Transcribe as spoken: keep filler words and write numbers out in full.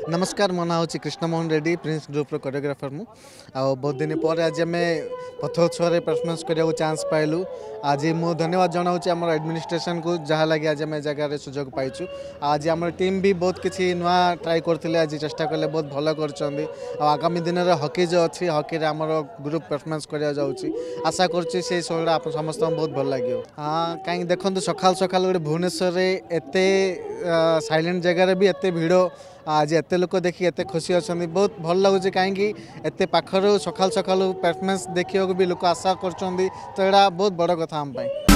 नमस्कार मो ना हूँ Krishnamohan Reddy Prince group choreographer मु आ बहुत दिन पर आज आम पथोत्सव परफॉर्मेंस करने चांस पाइलु। आज मु धन्यवाद जनाऊँ आम एडमिनिस्ट्रेशन को जहाँ लगे आज आम जगार सुजोग पाइचु। आज आम टीम भी बहुत किसी नुआ ट्राई करते आज चेष्टा कले बहुत भल कर आगामी दिन में हकी जो अच्छी हकी आम ग्रुप परफॉर्मेंस करा आशा करुँच से शोटा आप समस्त बहुत भल लगे। हाँ कहीं देखो सकाल सकाल गोटे भुवनेश्वर एत साइलेंट जगार भी एत भिड़ आज एत लोक देखिए एत खुशी अच्छा बहुत भल लगुच कहीं एत पाखर सकाल सकाल परफॉर्मेंस देखा भी लोक आशा कर तो यहाँ बहुत बड़ कथा आम।